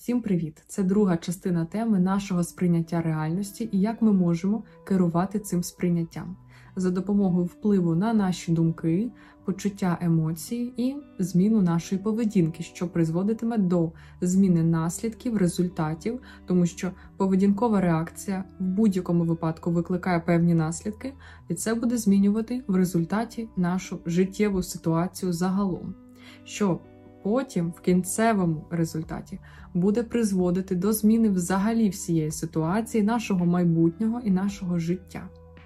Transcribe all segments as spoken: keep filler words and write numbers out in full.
Всім привіт! Це друга частина теми нашого сприйняття реальності і як ми можемо керувати цим сприйняттям за допомогою впливу на наші думки, почуття емоцій і зміну нашої поведінки, що призводитиме до зміни наслідків, результатів, тому що поведінкова реакція в будь-якому випадку викликає певні наслідки, і це буде змінювати в результаті нашу життєву ситуацію загалом, що потім в кінцевому результаті буде призводити до зміни взагалі всієї ситуації, нашого майбутнього і нашого життя.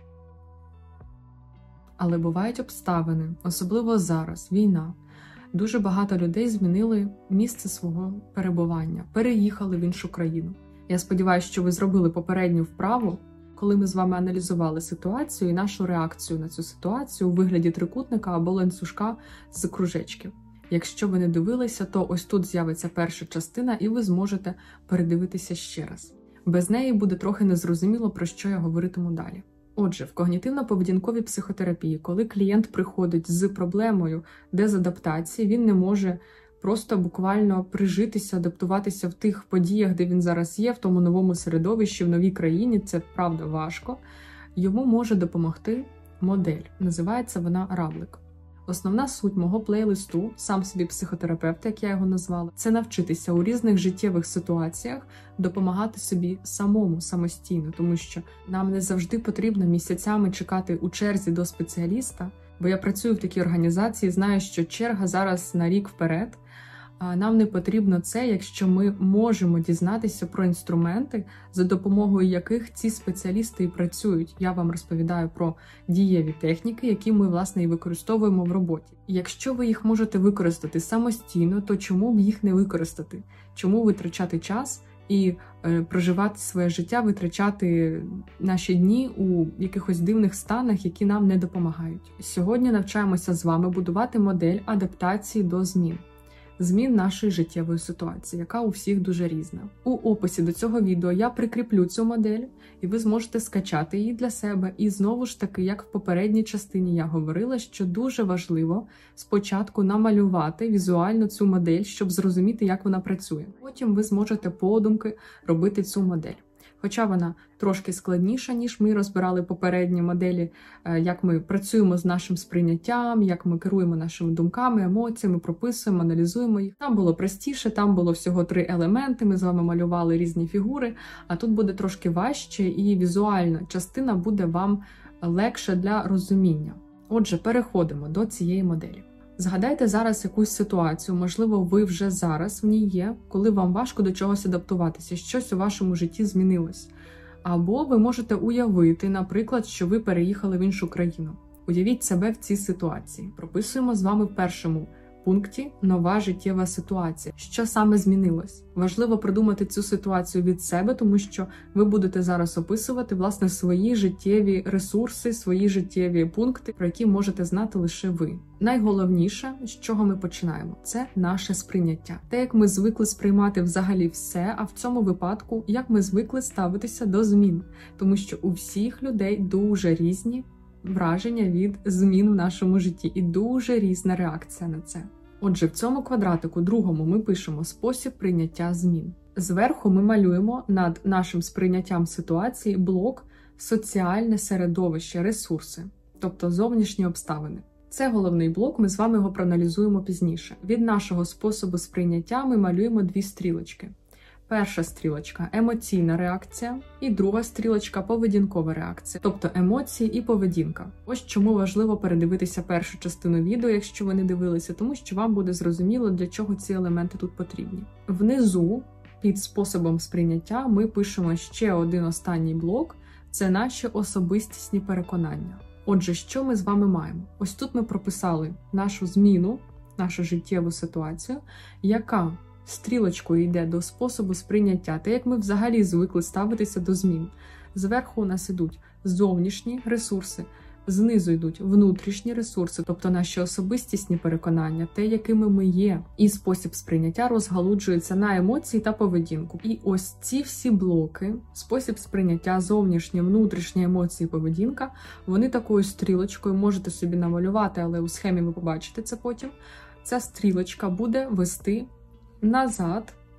Але бувають обставини, особливо зараз, війна. Дуже багато людей змінили місце свого перебування, переїхали в іншу країну. Я сподіваюся, що ви зробили попередню вправу, коли ми з вами аналізували ситуацію і нашу реакцію на цю ситуацію у вигляді трикутника або ланцюжка з кружечків. Якщо ви не дивилися, то ось тут з'явиться перша частина і ви зможете передивитися ще раз. Без неї буде трохи незрозуміло, про що я говоритиму далі. Отже, в когнітивно-поведінковій психотерапії, коли клієнт приходить з проблемою дезадаптації, він не може просто буквально прижитися, адаптуватися в тих подіях, де він зараз є, в тому новому середовищі, в новій країні, це правда важко. Йому може допомогти модель, називається вона «Равлик». Основна суть мого плейлисту, сам собі психотерапевт, як я його назвала, це навчитися у різних життєвих ситуаціях допомагати собі самому, самостійно, тому що нам не завжди потрібно місяцями чекати у черзі до спеціаліста, бо я працюю в такій організації, знаю, що черга зараз на рік вперед. Нам не потрібно це, якщо ми можемо дізнатися про інструменти, за допомогою яких ці спеціалісти і працюють. Я вам розповідаю про дієві техніки, які ми, власне, і використовуємо в роботі. Якщо ви їх можете використати самостійно, то чому б їх не використати? Чому витрачати час і е, проживати своє життя, витрачати наші дні у якихось дивних станах, які нам не допомагають? Сьогодні навчаємося з вами будувати модель адаптації до змін. Змін нашої життєвої ситуації, яка у всіх дуже різна. У описі до цього відео я прикріплю цю модель, і ви зможете скачати її для себе. І знову ж таки, як в попередній частині я говорила, що дуже важливо спочатку намалювати візуально цю модель, щоб зрозуміти, як вона працює. Потім ви зможете подумки робити цю модель. Хоча вона трошки складніша, ніж ми розбирали попередні моделі, як ми працюємо з нашим сприйняттям, як ми керуємо нашими думками, емоціями, прописуємо, аналізуємо їх. Там було простіше, там було всього три елементи, ми з вами малювали різні фігури, а тут буде трошки важче і візуальна частина буде вам легше для розуміння. Отже, переходимо до цієї моделі. Згадайте зараз якусь ситуацію, можливо, ви вже зараз в ній є, коли вам важко до чогось адаптуватися, щось у вашому житті змінилось. Або ви можете уявити, наприклад, що ви переїхали в іншу країну. Уявіть себе в цій ситуації. Прописуємо з вами в першому пункті «Нова життєва ситуація». Що саме змінилось? Важливо продумати цю ситуацію від себе, тому що ви будете зараз описувати, власне, свої життєві ресурси, свої життєві пункти, про які можете знати лише ви. Найголовніше, з чого ми починаємо, це наше сприйняття. Те, як ми звикли сприймати взагалі все, а в цьому випадку, як ми звикли ставитися до змін. Тому що у всіх людей дуже різні враження від змін в нашому житті і дуже різна реакція на це. Отже, в цьому квадратику другому ми пишемо спосіб прийняття змін. Зверху ми малюємо над нашим сприйняттям ситуації блок «Соціальне середовище, ресурси», тобто зовнішні обставини. Це головний блок, ми з вами його проаналізуємо пізніше. Від нашого способу сприйняття ми малюємо дві стрілочки. Перша стрілочка – емоційна реакція, і друга стрілочка – поведінкова реакція, тобто емоції і поведінка. Ось чому важливо передивитися першу частину відео, якщо ви не дивилися, тому що вам буде зрозуміло, для чого ці елементи тут потрібні. Внизу, під способом сприйняття, ми пишемо ще один останній блок – це наші особистісні переконання. Отже, що ми з вами маємо? Ось тут ми прописали нашу зміну, нашу життєву ситуацію, яка стрілочкою йде до способу сприйняття, те, як ми взагалі звикли ставитися до змін. Зверху у нас йдуть зовнішні ресурси, знизу йдуть внутрішні ресурси, тобто наші особистісні переконання, те, якими ми є. І спосіб сприйняття розгалуджується на емоції та поведінку. І ось ці всі блоки, спосіб сприйняття, зовнішні, внутрішні емоції, поведінка, вони такою стрілочкою можете собі намалювати, але у схемі ви побачите це потім. Ця стрілочка буде вести назад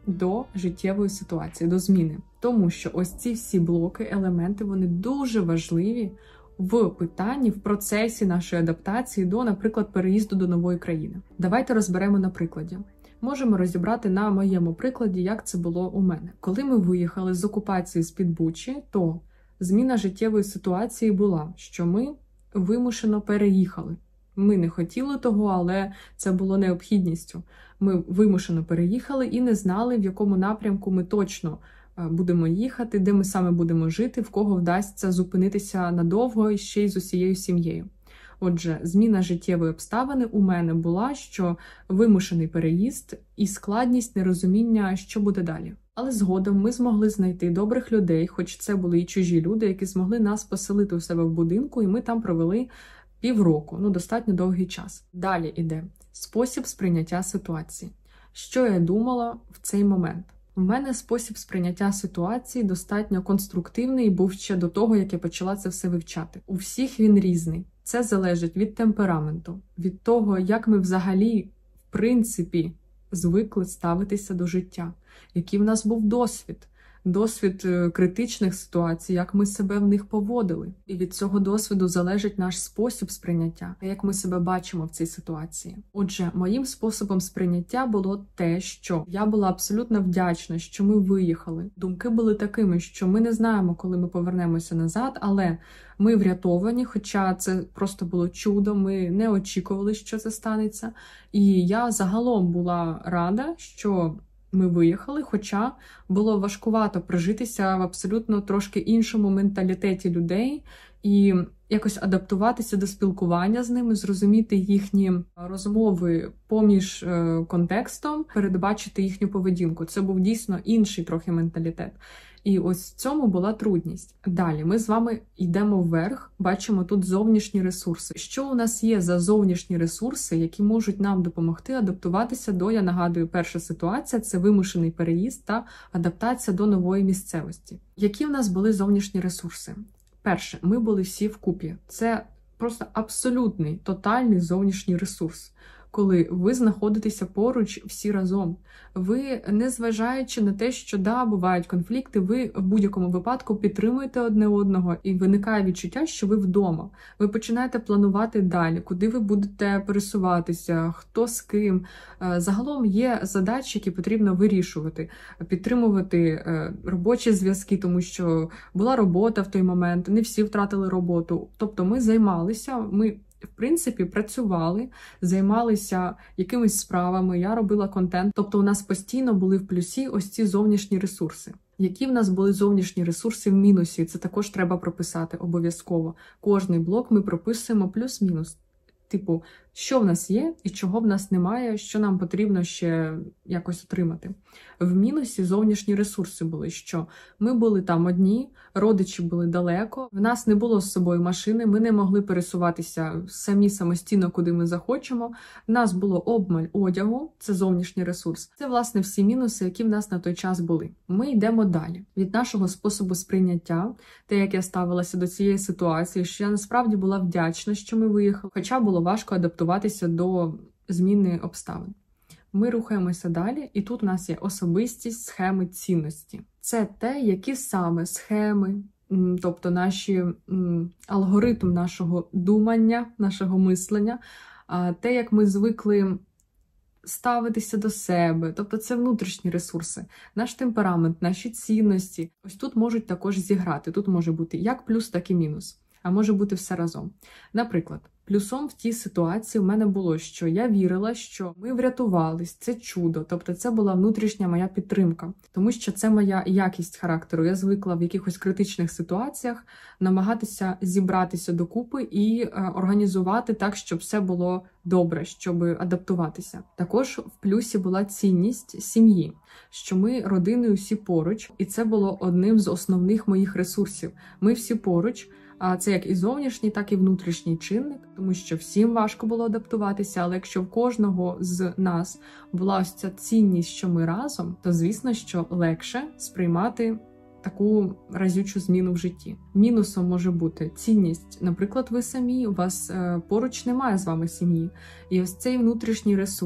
до життєвої ситуації, до зміни. Тому що ось ці всі блоки, елементи, вони дуже важливі в питанні, в процесі нашої адаптації до, наприклад, переїзду до нової країни. Давайте розберемо на прикладі. Можемо розібрати на моєму прикладі, як це було у мене. Коли ми виїхали з окупації з-під Бучі, то зміна життєвої ситуації була, що ми вимушено переїхали. Ми не хотіли того, але це було необхідністю. Ми вимушено переїхали і не знали, в якому напрямку ми точно будемо їхати, де ми саме будемо жити, в кого вдасться зупинитися надовго і ще й з усією сім'єю. Отже, зміна життєвої обставини у мене була, що вимушений переїзд і складність нерозуміння, що буде далі. Але згодом ми змогли знайти добрих людей, хоч це були і чужі люди, які змогли нас поселити у себе в будинку, і ми там провели півроку, ну достатньо довгий час. Далі іде спосіб сприйняття ситуації. Що я думала в цей момент? У мене спосіб сприйняття ситуації достатньо конструктивний, був ще до того, як я почала це все вивчати. У всіх він різний. Це залежить від темпераменту, від того, як ми взагалі, в принципі, звикли ставитися до життя, який в нас був досвід. Досвід критичних ситуацій, як ми себе в них поводили. І від цього досвіду залежить наш спосіб сприйняття, як ми себе бачимо в цій ситуації. Отже, моїм способом сприйняття було те, що я була абсолютно вдячна, що ми виїхали. Думки були такими, що ми не знаємо, коли ми повернемося назад, але ми врятовані, хоча це просто було чудо, ми не очікували, що це станеться. І я загалом була рада, що ми виїхали, хоча було важкувато прожитися в абсолютно трошки іншому менталітеті людей і якось адаптуватися до спілкування з ними, зрозуміти їхні розмови поміж контекстом, передбачити їхню поведінку. Це був дійсно інший трохи менталітет. І ось в цьому була трудність. Далі ми з вами йдемо вверх, бачимо тут зовнішні ресурси. Що у нас є за зовнішні ресурси, які можуть нам допомогти адаптуватися до, я нагадую, перша ситуація – це вимушений переїзд та адаптація до нової місцевості. Які в нас були зовнішні ресурси? Перше, ми були всі вкупі. Це просто абсолютний, тотальний зовнішній ресурс. Коли ви знаходитеся поруч всі разом. Ви, незважаючи на те, що, да, бувають конфлікти, ви в будь-якому випадку підтримуєте одне одного, і виникає відчуття, що ви вдома. Ви починаєте планувати далі, куди ви будете пересуватися, хто з ким. Загалом є задачі, які потрібно вирішувати. Підтримувати робочі зв'язки, тому що була робота в той момент, не всі втратили роботу. Тобто ми займалися, ми в принципі, працювали, займалися якимись справами, я робила контент. Тобто у нас постійно були в плюсі ось ці зовнішні ресурси. Які в нас були зовнішні ресурси в мінусі? Це також треба прописати обов'язково. Кожний блок ми прописуємо плюс-мінус. Типу, що в нас є і чого в нас немає, що нам потрібно ще якось отримати. В мінусі зовнішні ресурси були, що ми були там одні, родичі були далеко, в нас не було з собою машини, ми не могли пересуватися самі самостійно, куди ми захочемо. В нас було обмаль одягу, це зовнішній ресурс. Це, власне, всі мінуси, які в нас на той час були. Ми йдемо далі. Від нашого способу сприйняття, те, як я ставилася до цієї ситуації, що я насправді була вдячна, що ми виїхали, хоча було важко адаптуватися до зміни обставин. Ми рухаємося далі, і тут у нас є особистість, схеми, цінності. Це те, які саме схеми, тобто наші алгоритм нашого думання, нашого мислення, те, як ми звикли ставитися до себе, тобто це внутрішні ресурси, наш темперамент, наші цінності. Ось тут можуть також зіграти, тут може бути як плюс, так і мінус, а може бути все разом. Наприклад, плюсом в тій ситуації в мене було, що я вірила, що ми врятувались, це чудо, тобто це була внутрішня моя підтримка, тому що це моя якість характеру. Я звикла в якихось критичних ситуаціях намагатися зібратися докупи і е, організувати так, щоб все було добре, щоб адаптуватися. Також в плюсі була цінність сім'ї, що ми родиною всі поруч, і це було одним з основних моїх ресурсів. Ми всі поруч. А це як і зовнішній, так і внутрішній чинник, тому що всім важко було адаптуватися, але якщо в кожного з нас була ось ця цінність, що ми разом, то звісно, що легше сприймати таку разючу зміну в житті. Мінусом може бути цінність. Наприклад, ви самі, у вас е, поруч немає з вами сім'ї. І ось цей внутрішній ресурс,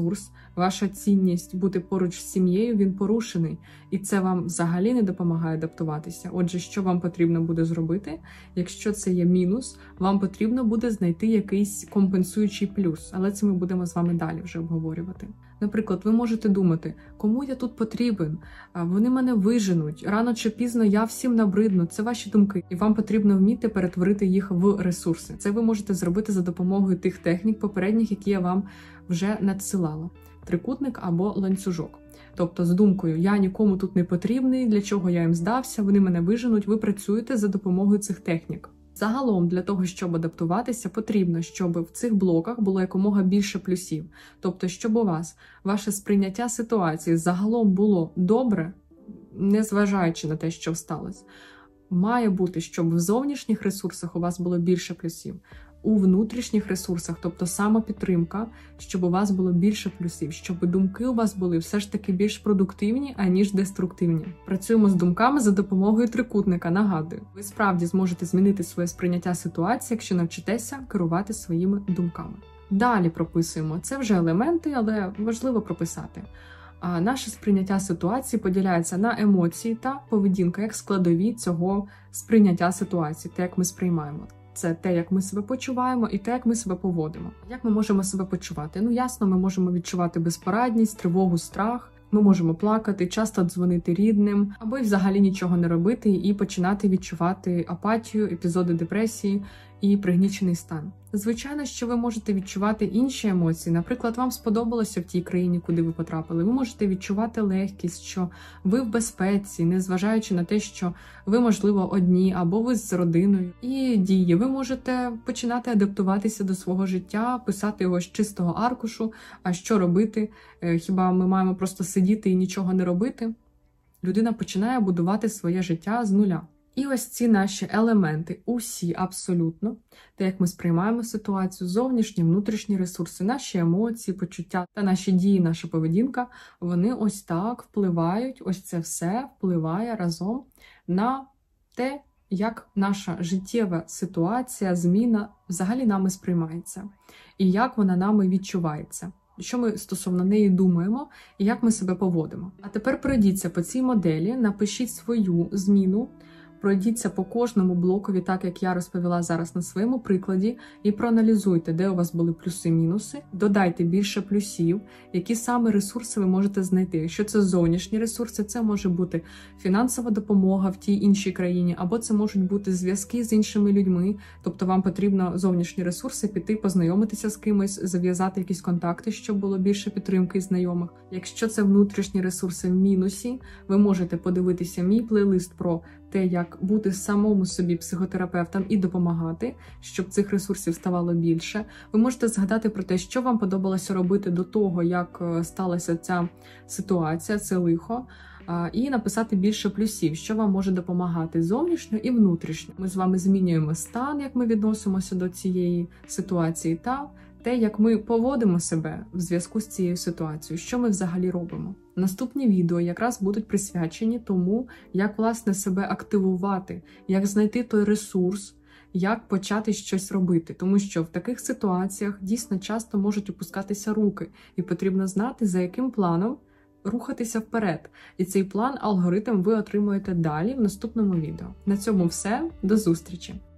Ваша цінність бути поруч з сім'єю, він порушений. І це вам взагалі не допомагає адаптуватися. Отже, що вам потрібно буде зробити? Якщо це є мінус, вам потрібно буде знайти якийсь компенсуючий плюс. Але це ми будемо з вами далі вже обговорювати. Наприклад, ви можете думати, кому я тут потрібен? Вони мене виженуть, рано чи пізно я всім набридну. Це ваші думки. І вам потрібно вміти перетворити їх в ресурси. Це ви можете зробити за допомогою тих технік попередніх, які я вам вже надсилала. Трикутник або ланцюжок. Тобто з думкою «я нікому тут не потрібний, для чого я їм здався, вони мене виженуть», ви працюєте за допомогою цих технік. Загалом, для того, щоб адаптуватися, потрібно, щоб в цих блоках було якомога більше плюсів. Тобто, щоб у вас ваше сприйняття ситуації загалом було добре, незважаючи на те, що сталося. Має бути, щоб в зовнішніх ресурсах у вас було більше плюсів. У внутрішніх ресурсах, тобто самопідтримка, щоб у вас було більше плюсів, щоб думки у вас були все ж таки більш продуктивні, аніж деструктивні. Працюємо з думками за допомогою трикутника, нагадую. Ви справді зможете змінити своє сприйняття ситуації, якщо навчитеся керувати своїми думками. Далі прописуємо. Це вже елементи, але важливо прописати. А наше сприйняття ситуації поділяється на емоції та поведінка, як складові цього сприйняття ситуації, те, як ми сприймаємо. Це те, як ми себе почуваємо, і те, як ми себе поводимо. Як ми можемо себе почувати? Ну, ясно, ми можемо відчувати безпорадність, тривогу, страх. Ми можемо плакати, часто дзвонити рідним, або й взагалі нічого не робити і починати відчувати апатію, епізоди депресії і пригнічений стан. Звичайно, що ви можете відчувати інші емоції. Наприклад, вам сподобалося в тій країні, куди ви потрапили. Ви можете відчувати легкість, що ви в безпеці, незважаючи на те, що ви, можливо, одні, або ви з родиною. І дії. Ви можете починати адаптуватися до свого життя, писати його з чистого аркушу. А що робити? Хіба ми маємо просто сидіти і нічого не робити? Людина починає будувати своє життя з нуля. І ось ці наші елементи, усі абсолютно, те, як ми сприймаємо ситуацію, зовнішні, внутрішні ресурси, наші емоції, почуття та наші дії, наша поведінка, вони ось так впливають, ось це все впливає разом на те, як наша життєва ситуація, зміна взагалі нами сприймається, і як вона нами відчувається. Що ми стосовно неї думаємо і як ми себе поводимо. А тепер пройдіться по цій моделі, напишіть свою зміну, пройдіться по кожному блокові, так як я розповіла зараз на своєму прикладі, і проаналізуйте, де у вас були плюси-мінуси, додайте більше плюсів, які саме ресурси ви можете знайти. Якщо це зовнішні ресурси, це може бути фінансова допомога в тій іншій країні, або це можуть бути зв'язки з іншими людьми, тобто вам потрібно зовнішні ресурси піти, познайомитися з кимось, зав'язати якісь контакти, щоб було більше підтримки і знайомих. Якщо це внутрішні ресурси в мінусі, ви можете подивитися мій плейлист про те, як бути самому собі психотерапевтом і допомагати, щоб цих ресурсів ставало більше. Ви можете згадати про те, що вам подобалося робити до того, як сталася ця ситуація, це лихо, і написати більше плюсів, що вам може допомагати зовнішньо і внутрішньо. Ми з вами змінюємо стан, як ми відносимося до цієї ситуації, та те, як ми поводимо себе в зв'язку з цією ситуацією, що ми взагалі робимо. Наступні відео якраз будуть присвячені тому, як, власне, себе активувати, як знайти той ресурс, як почати щось робити. Тому що в таких ситуаціях дійсно часто можуть опускатися руки, і потрібно знати, за яким планом рухатися вперед. І цей план, алгоритм ви отримуєте далі в наступному відео. На цьому все. До зустрічі!